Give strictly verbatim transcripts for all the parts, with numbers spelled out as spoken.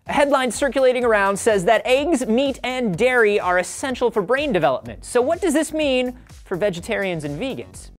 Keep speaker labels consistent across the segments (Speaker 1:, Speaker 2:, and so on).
Speaker 1: A headline circulating around says that eggs, meat, and dairy are essential for brain development. So what does this mean for vegetarians and vegans?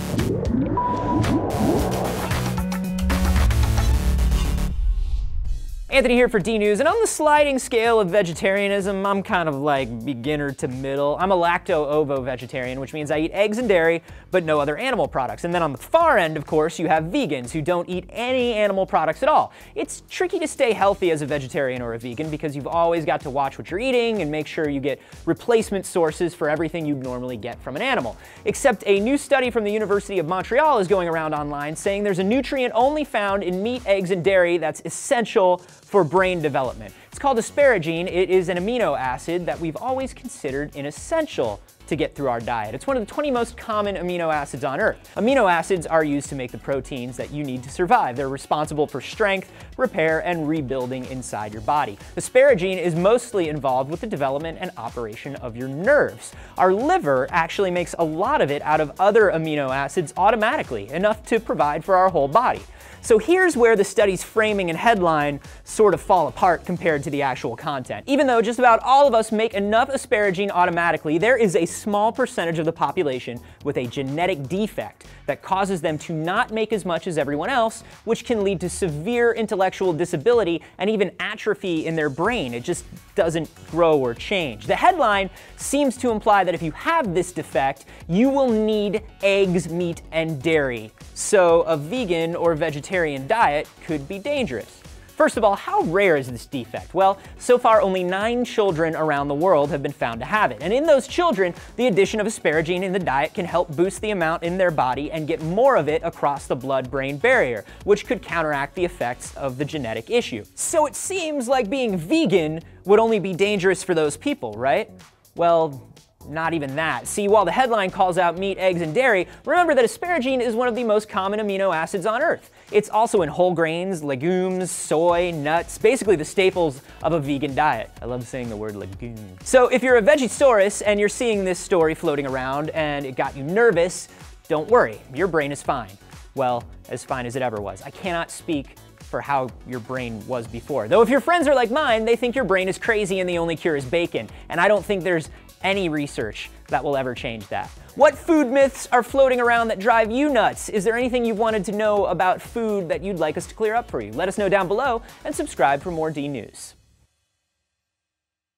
Speaker 1: Anthony here for D News, and on the sliding scale of vegetarianism, I'm kind of like beginner to middle. I'm a lacto-ovo vegetarian, which means I eat eggs and dairy, but no other animal products. And then on the far end, of course, you have vegans who don't eat any animal products at all. It's tricky to stay healthy as a vegetarian or a vegan because you've always got to watch what you're eating and make sure you get replacement sources for everything you'd normally get from an animal. Except a new study from the University of Montreal is going around online saying there's a nutrient only found in meat, eggs, and dairy that's essential for brain development. It's called asparagine. It is an amino acid that we've always considered inessential to get through our diet. It's one of the twenty most common amino acids on Earth. Amino acids are used to make the proteins that you need to survive. They're responsible for strength, repair, and rebuilding inside your body. Asparagine is mostly involved with the development and operation of your nerves. Our liver actually makes a lot of it out of other amino acids automatically, enough to provide for our whole body. So here's where the study's framing and headline sort of fall apart compared to the actual content. Even though just about all of us make enough asparagine automatically, there is a small percentage of the population with a genetic defect that causes them to not make as much as everyone else, which can lead to severe intellectual disability and even atrophy in their brain. It just doesn't grow or change. The headline seems to imply that if you have this defect, you will need eggs, meat, and dairy. So a vegan or vegetarian diet could be dangerous. First of all, how rare is this defect? Well, so far only nine children around the world have been found to have it. And in those children, the addition of asparagine in the diet can help boost the amount in their body and get more of it across the blood-brain barrier, which could counteract the effects of the genetic issue. So it seems like being vegan would only be dangerous for those people, right? Well, not even that. See, while the headline calls out meat, eggs, and dairy, remember that asparagine is one of the most common amino acids on Earth. It's also in whole grains, legumes, soy, nuts, basically the staples of a vegan diet. I love saying the word legume. So if you're a Vegisaurus and you're seeing this story floating around and it got you nervous, don't worry, your brain is fine. Well, as fine as it ever was. I cannot speak for how your brain was before. Though if your friends are like mine, they think your brain is crazy and the only cure is bacon. And I don't think there's any research that will ever change that. What food myths are floating around that drive you nuts? Is there anything you've wanted to know about food that you'd like us to clear up for you? Let us know down below and subscribe for more D News.